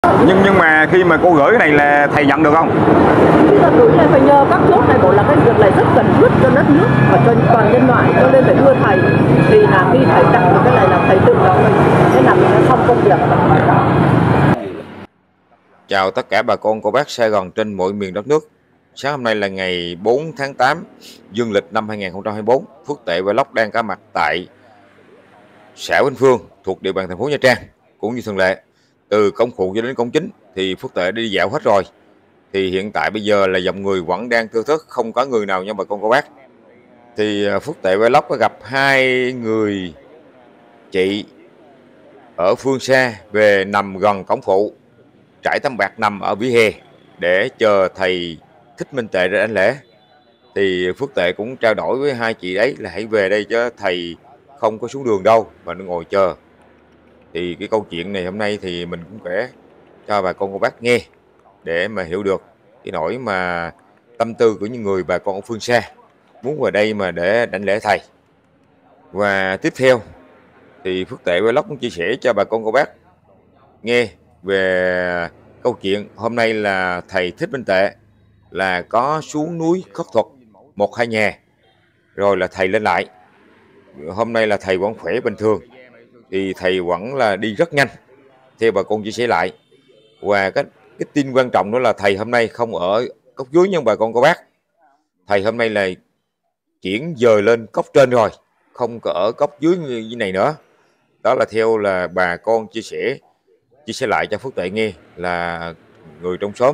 Nhưng mà khi mà cô gửi cái này là thầy nhận được không? Bây giờ gửi này phải nhờ các chốt này, bảo là cái việc này rất cần thiết cho đất nước và cho toàn nhân loại, cho nên phải đưa thầy. Vì là khi thầy tặng được cái này là thầy tự nó mình sẽ làm xong công việc. Chào tất cả bà con cô bác Sài Gòn trên mọi miền đất nước. Sáng hôm nay là ngày 4 tháng 8 dương lịch năm 2024. Phước Tệ Vlog đang có mặt tại xã Vĩnh Phương thuộc địa bàn thành phố Nha Trang. Cũng như thường lệ, từ cổng phụ cho đến cổng chính thì Phước Tệ đi dạo hết rồi. Thì hiện tại bây giờ là dòng người vẫn đang thưa thớt, không có người nào nha bà con cô bác. Thì Phước Tệ Vlog có gặp hai người chị ở phương xa về nằm gần cổng phụ, trải tấm bạt nằm ở vỉa hè để chờ thầy Thích Minh Tệ ra đánh lễ. Thì Phước Tệ cũng trao đổi với hai chị ấy là hãy về đây cho thầy không có xuống đường đâu mà nó ngồi chờ. Thì cái câu chuyện này hôm nay thì mình cũng kể cho bà con cô bác nghe để mà hiểu được cái nỗi mà tâm tư của những người bà con ở phương xa muốn vào đây mà để đảnh lễ thầy. Và tiếp theo thì Phước Tệ Vlog cũng chia sẻ cho bà con cô bác nghe về câu chuyện hôm nay là thầy Thích Minh Tệ là có xuống núi khất thuật 1-2 nhà rồi là thầy lên lại. Hôm nay là thầy vẫn khỏe bình thường, thì thầy vẫn là đi rất nhanh theo bà con chia sẻ lại. Và cái tin quan trọng đó là thầy hôm nay không ở cốc dưới nha bà con cô bác. Thầy hôm nay là chuyển dời lên cốc trên rồi, không có ở cốc dưới như này nữa. Đó là theo là bà con chia sẻ lại cho Phước Tệ nghe là người trong xóm.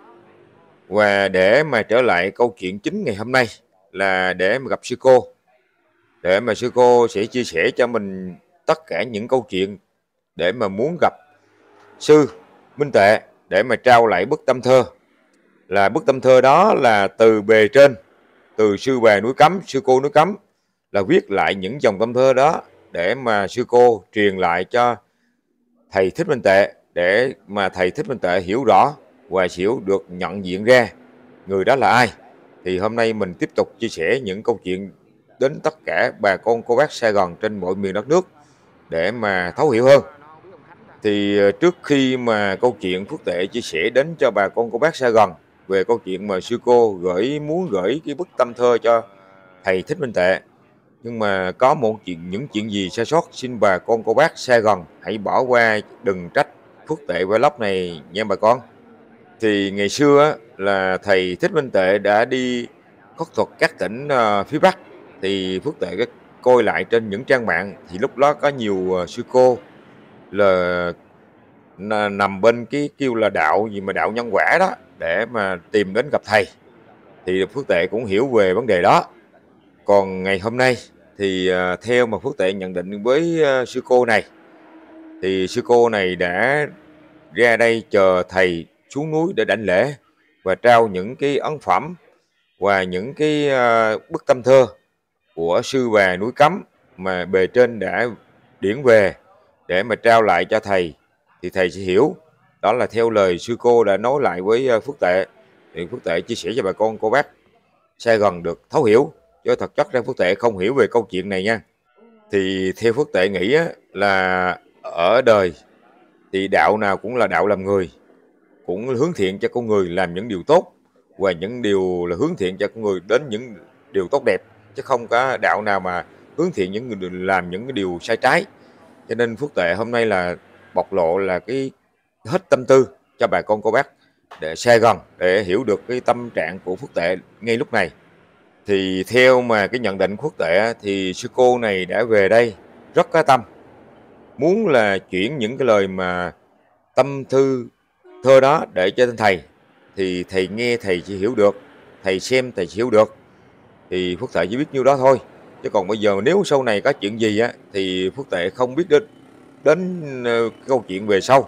Và để mà trở lại câu chuyện chính ngày hôm nay là để mà gặp sư cô, để mà sư cô sẽ chia sẻ cho mình tất cả những câu chuyện để mà muốn gặp sư Minh Tệ để mà trao lại bức tâm thơ. Là bức tâm thơ đó là từ bề trên, từ sư bà núi Cấm, sư cô núi Cấm là viết lại những dòng tâm thơ đó để mà sư cô truyền lại cho thầy Thích Minh Tệ, để mà thầy Thích Minh Tệ hiểu rõ và hiểu được nhận diện ra người đó là ai. Thì hôm nay mình tiếp tục chia sẻ những câu chuyện đến tất cả bà con cô bác Sài Gòn trên mọi miền đất nước để mà thấu hiểu hơn. Thì trước khi mà câu chuyện Phước Tệ chia sẻ đến cho bà con cô bác Sài Gòn về câu chuyện mà sư cô muốn gửi cái bức tâm thơ cho thầy Thích Minh Tệ, nhưng mà có những chuyện gì sai sót xin bà con cô bác Sài Gòn hãy bỏ qua, đừng trách Phước Tệ Vlog này nha bà con. Thì ngày xưa á, là thầy Thích Minh Tệ đã đi khất thuật các tỉnh phía Bắc. Thì Phước Tệ coi lại trên những trang mạng thì lúc đó có nhiều sư cô là nằm bên cái kêu là đạo gì mà đạo nhân quả đó để mà tìm đến gặp thầy. Thì Phước Tệ cũng hiểu về vấn đề đó. Còn ngày hôm nay thì theo mà Phước Tệ nhận định với sư cô này, thì sư cô này đã ra đây chờ thầy xuống núi để đảnh lễ và trao những cái ấn phẩm và những cái bức tâm thơ của sư bà núi Cấm mà bề trên đã điển về để mà trao lại cho thầy. Thì thầy sẽ hiểu. Đó là theo lời sư cô đã nói lại với Phước Tệ. Thì Phước Tệ chia sẻ cho bà con cô bác Sài Gòn được thấu hiểu, chứ thật chất ra Phước Tệ không hiểu về câu chuyện này nha. Thì theo Phước Tệ nghĩ á, là ở đời thì đạo nào cũng là đạo làm người, cũng hướng thiện cho con người làm những điều tốt, và những điều là hướng thiện cho con người đến những điều tốt đẹp, chứ không có đạo nào mà hướng thiện những người làm những cái điều sai trái. Cho nên Phước Tệ hôm nay là bộc lộ là cái hết tâm tư cho bà con cô bác để Sài Gòn để hiểu được cái tâm trạng của Phước Tệ ngay lúc này. Thì theo mà cái nhận định của Phước Tệ thì sư cô này đã về đây rất có tâm, muốn là chuyển những cái lời mà tâm thơ đó để cho thầy. Thì thầy nghe thầy chỉ hiểu được, thầy xem thầy chỉ hiểu được, thì Phước Tệ chỉ biết nhiêu đó thôi. Chứ còn bây giờ nếu sau này có chuyện gì á thì Phước Tệ không biết đến câu chuyện về sau.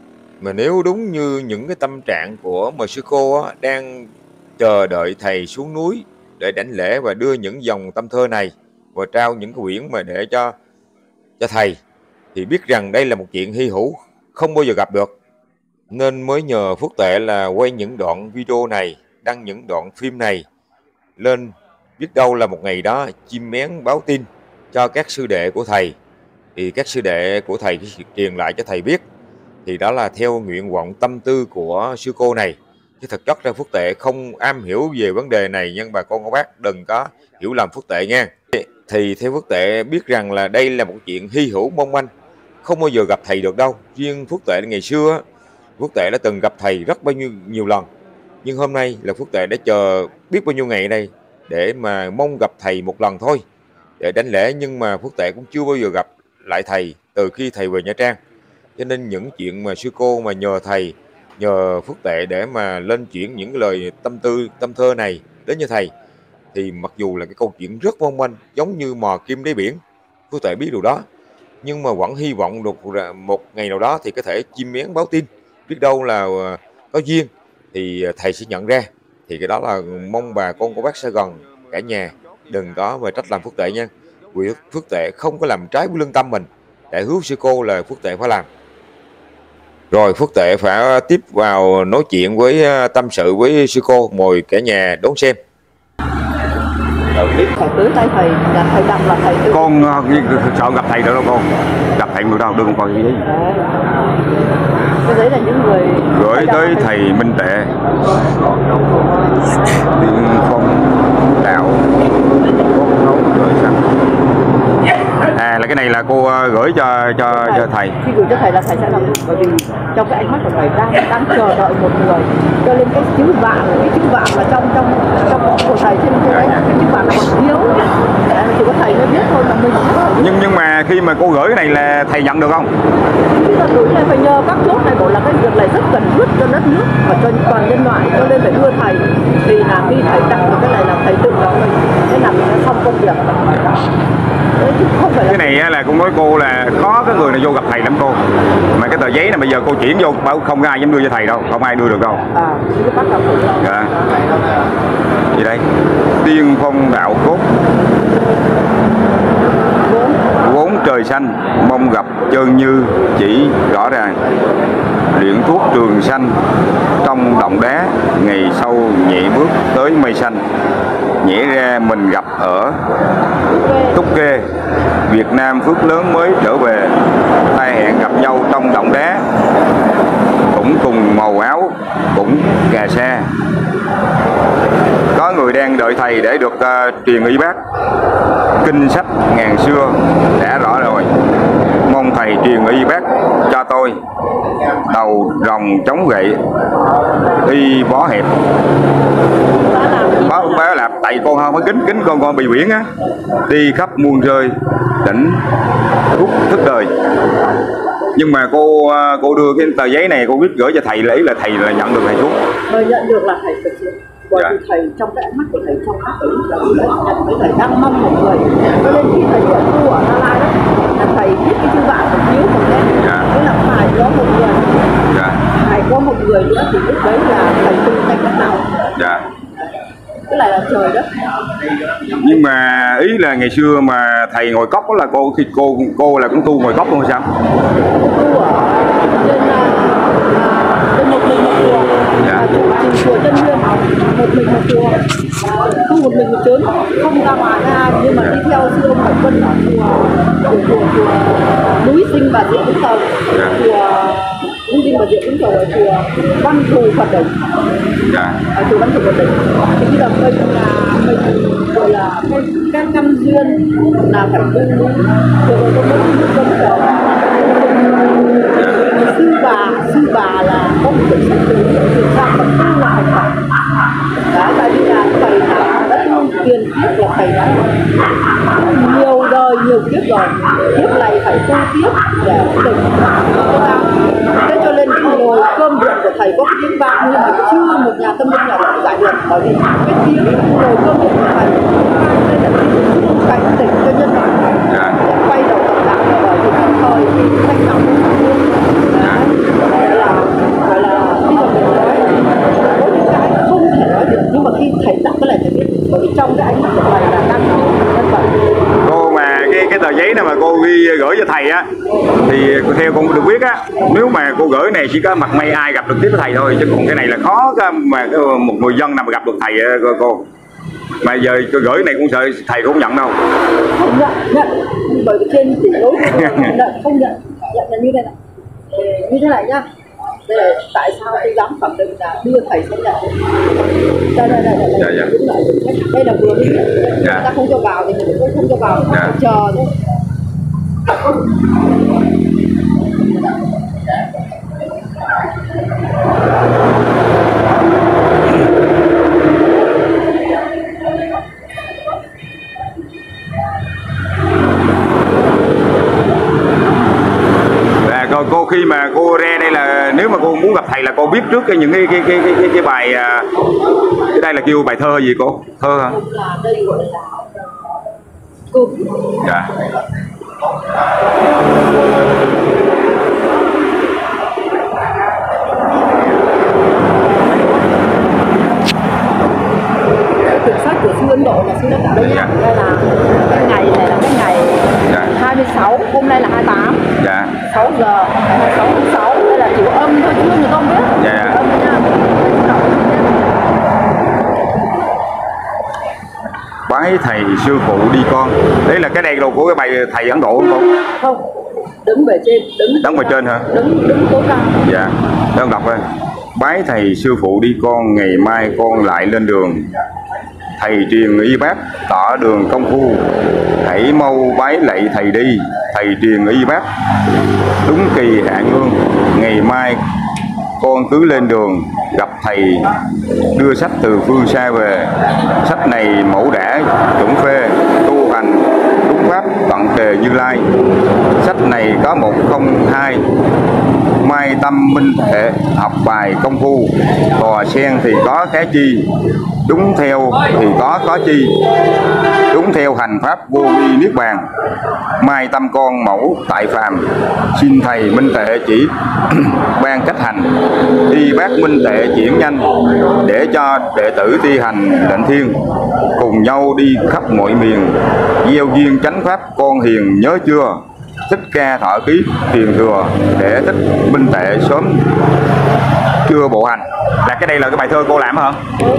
Mà nếu đúng như những cái tâm trạng của mà sư cô á, đang chờ đợi thầy xuống núi để đảnh lễ và đưa những dòng tâm thơ này và trao những cái quyển mà để cho thầy, thì biết rằng đây là một chuyện hy hữu không bao giờ gặp được, nên mới nhờ Phước Tệ là quay những đoạn video này, đăng những đoạn phim này lên, biết đâu là một ngày đó chim én báo tin cho các sư đệ của thầy, thì các sư đệ của thầy truyền lại cho thầy biết. thì đó là theo nguyện vọng tâm tư của sư cô này, chứ thực chất ra Phước Tệ không am hiểu về vấn đề này, nhưng bà con cô bác đừng có hiểu lầm Phước Tệ nha. Thì theo Phước Tệ biết rằng là đây là một chuyện hy hữu mong manh, không bao giờ gặp thầy được đâu. Riêng Phước Tệ ngày xưa Phước Tệ đã từng gặp thầy rất bao nhiêu nhiều lần, nhưng hôm nay là Phước Tệ đã chờ biết bao nhiêu ngày đây để mà mong gặp thầy một lần thôi để đánh lễ, nhưng mà Phước Tệ cũng chưa bao giờ gặp lại thầy từ khi thầy về Nha Trang. Cho nên những chuyện mà sư cô mà nhờ thầy, nhờ Phước Tệ để mà lên chuyển những lời tâm tư tâm thơ này đến như thầy, thì mặc dù là cái câu chuyện rất mong manh, giống như mò kim đáy biển, Phước Tệ biết điều đó, nhưng mà vẫn hy vọng được một ngày nào đó thì có thể chim én báo tin, biết đâu là có duyên thì thầy sẽ nhận ra. Thì cái đó là mong bà con cô bác Sài Gòn cả nhà đừng có mà trách làm Phước Tệ nha. Vì Phước Tệ không có làm trái với lương tâm mình, để hứa sư cô là Phước Tệ phải làm. Rồi Phước Tệ phải tiếp vào nói chuyện với tâm sự với sư cô, mời cả nhà đón xem. Thầy tới tay thầy là thầy đọc là thầy tự... Con sợ gặp thầy được đâu con, gặp thầy được đâu, đừng còn gì đấy. Cái đấy là những người Gửi tới thầy Minh Tệ, Tiên Phong Đạo Cốt Nấu Trời Xanh. À là cái này là cô gửi cho thầy. Khi gửi cho thầy là thầy sẽ làm, bởi vì trong cái ánh mắt của thầy đang chờ đợi một người, cho nên cái chữ vạn là trong của thầy, trên cái đấy cái chữ vạn là bằng hiếu, chỉ có thầy mới biết thôi mà mình. Nhưng mà khi mà cô gửi cái này là thầy nhận được không? Khi mà gửi này phải nhờ các chốt này, bảo là cái việc này rất cần thiết cho đất nước và cho toàn nhân loại, cho nên phải đưa thầy. Thì là khi thầy tặng được cái này là thầy tự đó mình, thế là mình đã xong công việc. Đấy, chứ không phải là... Cái này là cũng nói cô là khó cái người này vô gặp thầy lắm cô. Mà cái tờ giấy này bây giờ cô chuyển vô bảo không có ai dám đưa cho thầy đâu, không ai đưa được đâu. Cái bắt đầu dạ. Gì đây? Tiên Phong Đạo Cốt Vốn Trời Xanh, mong gặp Trơn Như chỉ rõ ràng. Luyện thuốc trường xanh trong động đá, ngày sau nhảy bước tới mây xanh. Nhảy ra mình gặp ở Túc Kê, Việt Nam phước lớn mới trở về. Tai hẹn gặp nhau trong động đá, cũng cùng màu áo, cũng cà sa. Có người đang đợi thầy để được truyền y bác. Kinh sách ngàn xưa đã rõ rồi, mong thầy truyền y bác cho tôi. Đầu rồng chống gậy, y bó hẹp. Bó là tại con không có kính con bị biển á, đi khắp muôn rơi tỉnh thuốc thức đời. Nhưng mà cô đưa cái tờ giấy này cô viết gửi cho thầy, lấy là thầy là nhận được thầy thuốc. Nhận được là thầy thực sự. Bởi vì thầy trong cái ánh mắt của thầy trong các cái đấy nhận với thầy đang mong một người, cho nên khi thầy nhận tu ở Gia Lai đó là thầy biết cái chữ vạn một chiếu một đen, tức là phải có một người, phải có một người nữa thì lúc đấy là thầy tu thành cách nào. Cái này là trời đất. Nhưng mà ý là ngày xưa mà thầy ngồi cốc đó là cô là cũng tu ngồi cốc luôn hay sao? Tu ở trên một mình một chùa, chùa Chân Nguyên, một mình một chùa, tu một mình một chốn, không ra ngoài với ai, nhưng mà đi theo sư ông Hải Quân ở chùa núi Sinh và Diệu Vũng Tàu, chùa núi Sinh và Diệu Vũng Tàu, ở chùa Văn Thù Phật Đỉnh, ở chùa Văn Thù Phật Đỉnh. Thì bây giờ mình gọi là cái căn duyên là phải tu núi, rồi có mấy cấm đó. Sư bà là có một quyển sách từ Việt Nam mà tu là thành Phật. Đấy, tại vì là thầy đã tu tiền kiếp, là thầy đã nhiều đời nhiều kiếp rồi, kiếp này phải tu tiếp để tỉnh. Thế cho nên cái ngồi cơm điện của thầy có cái tiếng vang, nhưng mà chưa một nhà tâm linh nào đã giải được, bởi vì cái tiếng ngồi cơm điện của thầy đây là tiếng cảnh tỉnh cho nhân loại để quay đầu tập đạo, bởi vì cái thời khi thanh nào cũng gọi là khi mà mình nói có những cái không thể nói được, nhưng mà khi thầy đọc cái này thầy biết, bởi vì trong cái ánh mắt của thầy là đang nhân vật. Cô mà cái tờ giấy này mà cô gửi cho thầy á, thì theo con được biết á, nếu mà cô gửi này chỉ có mặt may ai gặp được tiếp với thầy thôi, chứ còn cái này là khó mà một người dân nào mà gặp được thầy cô. Mà giờ cô gửi này cũng sợ thầy cũng nhận đâu. Không nhận, bởi vì trên chỉ lối không nhận là như thế này. Như thế này nhá, đây là tại sao tôi dám khẳng định là đưa thầy sang nhận. Đây, đúng rồi. Đây là vừa đi, ta không cho vào thì mình cũng không cho vào, chờ thôi. Cô khi mà cô ra đây là nếu mà cô muốn gặp thầy là cô biết trước những cái bài cái đây là kêu bài thơ gì cô? Thơ hả? Là đây gọi là cụm. Dạ. Quyển sách của sư Ấn Độ là sư đã cả đây nhá. Đây là cái ngày này là cái ngày 26, hôm nay là 28. Dạ. 6 giờ, 26 tháng 6, đây là chữ âm thôi chứ người ta không biết. Dạ. Âm nha. Bái thầy sư phụ đi con. Đấy là cái đèn đồ của cái bài thầy Ấn Độ không cô? Không, đứng về trên, đứng về trên hả? Đứng tối cao. Dạ. Để con đọc đây. Bái thầy sư phụ đi con, ngày mai con lại lên đường. Thầy truyền y bác, tỏ đường công phu. Hãy mau bái lạy thầy đi. Thầy truyền y bác, đúng kỳ hạn hương. Ngày mai con cứ lên đường gặp thầy, đưa sách từ phương xa về. Sách này mẫu đẻ chuẩn phê, tu hành đúng pháp tận tề Như Lai. Sách này có 102, mai tâm minh thể, học bài công phu. Cò sen thì có cái chi, đúng theo thì có chi, đúng theo hành pháp vô vi niết bàn. Mai tâm con mẫu tại phàm, xin thầy minh tệ chỉ ban cách hành. Y bác minh tệ chuyển nhanh, để cho đệ tử thi hành lệnh thiên. Cùng nhau đi khắp mọi miền, gieo duyên chánh pháp con hiền nhớ chưa. Thích ca thọ ký truyền thừa, để thích minh tệ sớm chưa bộ hành. Là cái đây là cái bài thơ cô làm hả?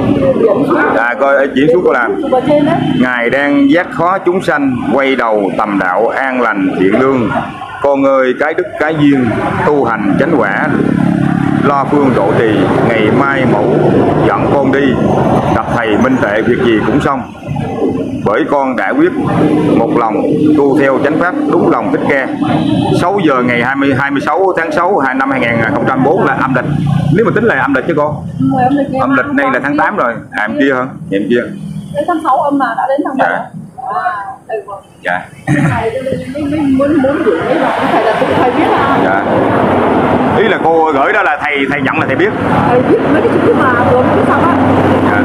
Là coi diễn xuống cô làm. Ngài đang giác khó chúng sanh, quay đầu tầm đạo an lành thiện lương. Con ơi cái đức cái duyên, tu hành chánh quả, lo phương độ trì. Ngày mai mẫu dẫn con đi, gặp thầy minh tệ việc gì cũng xong. Bởi con đã quyết một lòng tu theo chánh pháp đúng lòng Thích Ca. 6 giờ ngày 26 tháng 6 năm 2004 là âm lịch. Nếu mà tính là âm lịch chứ cô? Âm lịch nay là tháng 8 rồi. Em kia hả? Em kia. Đến tháng 6 âm là đã đến tháng 7. Dạ. Thầy muốn gửi mấy bạn thầy là cũng thầy biết à? Dạ. Ý là cô gửi đó là thầy nhận là thầy biết. Thầy biết mấy cái chữ mà vừa mới xong á. Dạ.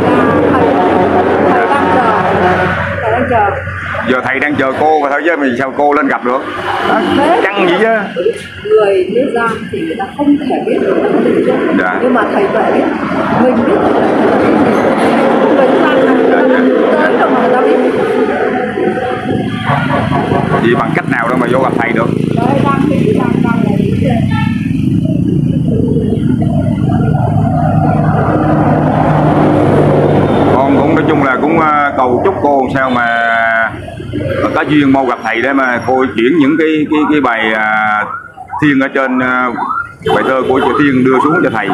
Thầy đang chờ. Thầy đang chờ. Giờ thầy đang chờ cô mà thôi chứ mình sao cô lên gặp được? Chăng gì chứ? Người thế gian thì người ta không thể biết được. Dạ. Nhưng mà thầy phải biết. Mình biết là người thế gian là tới đâu mà người ta biết. Vì bằng cách nào đâu mà vô gặp thầy được? Đấy, đang là biết rồi. Con cũng nói chung là cũng cầu chúc cô sao mà có duyên mau gặp thầy để mà cô chuyển những cái bài thiên ở trên bài thơ của Thiên đưa xuống cho thầy.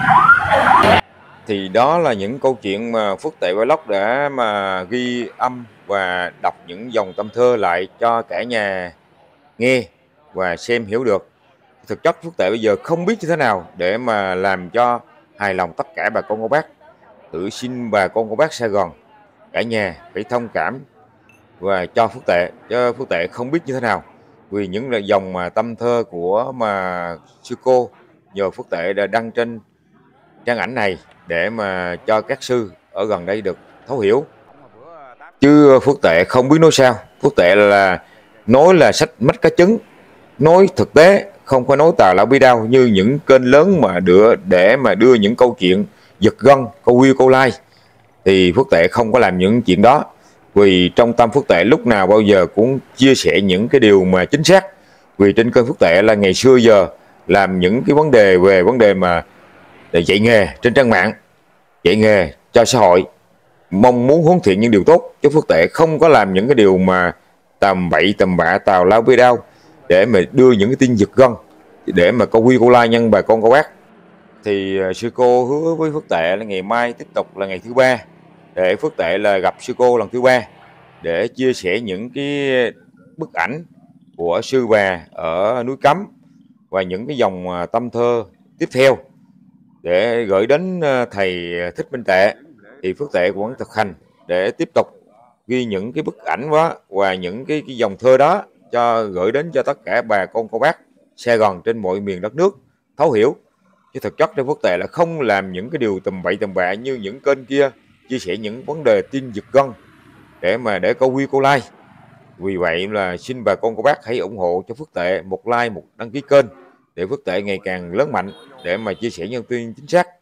Thì đó là những câu chuyện mà Phước Tệ Vlog đã mà ghi âm và đọc những dòng tâm thơ lại cho cả nhà nghe và xem hiểu được. Thực chất Phước Tệ bây giờ không biết như thế nào để mà làm cho hài lòng tất cả bà con cô bác. Tự xin bà con cô bác Sài Gòn, cả nhà phải thông cảm và cho Phước Tệ, chứ Phước Tệ không biết như thế nào. Vì những là dòng mà tâm thơ của mà sư cô nhờ Phước Tệ đã đăng trên trang ảnh này để mà cho các sư ở gần đây được thấu hiểu. Chứ Phước Tệ không biết nói sao. Phước Tệ là nói là sách mắt cá trứng, nói thực tế, không có nói tào lao bi đao như những kênh lớn mà để mà đưa những câu chuyện giật gân, câu view, câu like. Thì Phước Tệ không có làm những chuyện đó. Vì trong tâm Phước Tệ lúc nào bao giờ cũng chia sẻ những cái điều mà chính xác. Vì trên kênh Phước Tệ là ngày xưa giờ làm những cái vấn đề về vấn đề mà để dạy nghề trên trang mạng, dạy nghề cho xã hội, mong muốn huấn thiện những điều tốt, chứ Phước Tệ không có làm những cái điều mà tầm bậy tầm bạ tào lao bi đao để mà đưa những cái tin giật gân. để mà câu quy câu like nhân bà con cô bác. Thì sư cô hứa với Phước Tệ là ngày mai tiếp tục là ngày thứ ba, để Phước Tệ là gặp sư cô lần thứ ba để chia sẻ những cái bức ảnh của sư bà ở núi Cấm và những cái dòng tâm thơ tiếp theo để gửi đến thầy Thích Minh Tệ. Thì Phước Tệ vẫn thực hành để tiếp tục ghi những cái bức ảnh đó và những cái dòng thơ đó gửi đến cho tất cả bà con cô bác Sài Gòn trên mọi miền đất nước thấu hiểu. Chứ thực chất Phước Tệ là không làm những cái điều tầm bậy tầm bạ như những kênh kia chia sẻ những vấn đề tin giật gân để câu view câu like. Vì vậy là xin bà con cô bác hãy ủng hộ cho Phước Tệ một like, một đăng ký kênh để Phước Tệ ngày càng lớn mạnh để mà chia sẻ những tin chính xác.